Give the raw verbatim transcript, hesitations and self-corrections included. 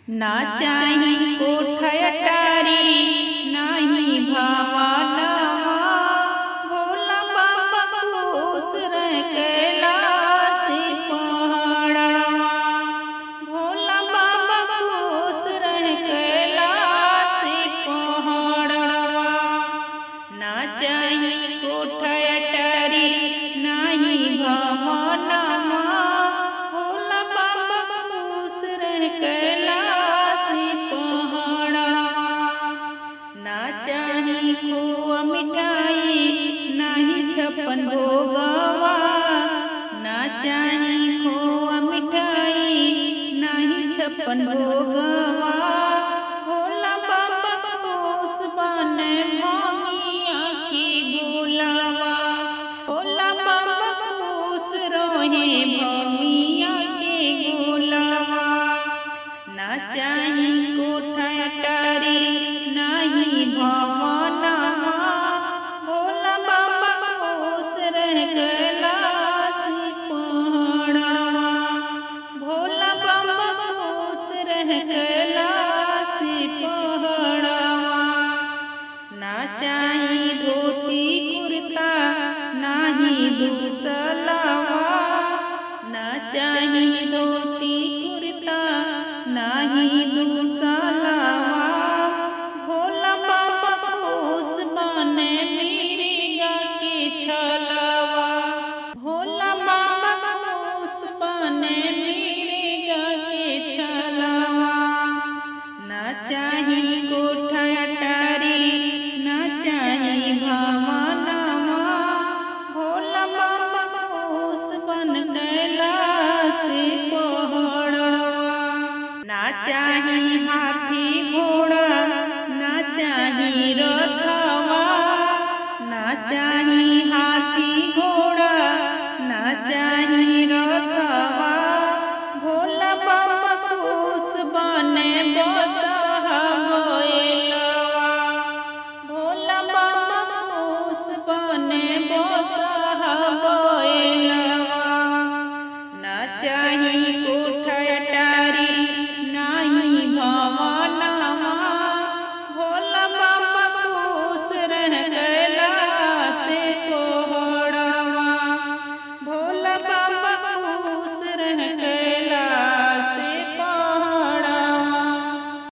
ना चाही कोठा अटारी नाही भवनवा, भोला बाबा खुश रह कैलाश पहाड़वा। भोला बाबा खुश रह कैलाश पहाड़वा। ना चाही कोठा अटारी नाही भवनवा, भोला बाबा खुश रह कैलाश पहाड़वा। ना चाही खोआ मिठाई नाही छप्पन भोगवा, ना चाही खोआ मिठाई नाही छप्पन भोगवा। भोला बाबा खुश बने भंगिया की गोलावा, भोला बाबा खुश रहे भंगिया के गोलावा। ना चाही कोठा अटारी नाही भवनवा, भोला बाबा खुश रह कैलाश पहाड़वा। भोला बाबा खुश रह कैलाश पहाड़वा। ना चाही धोती कुर्ता नाही दुसलवा, ना चाही धोती कुर्ता नाही दुसलवा। भोला बाबा खुश बने मिर्गा के छलवा, भोला बाबा खुश बने मिर्गा के छलवा। ना चाही कोठा अटारी ना चाही भवनवा, भोला बाबा खुश बन कैलाश पहाड़वा। ना चाही हाथी घोड़ा ना चाही रथवा, ना चाही